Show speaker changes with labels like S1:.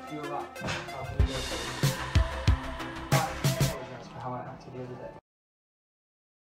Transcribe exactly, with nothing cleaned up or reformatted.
S1: you a lot. I'll do this. I apologize for how I acted the other day.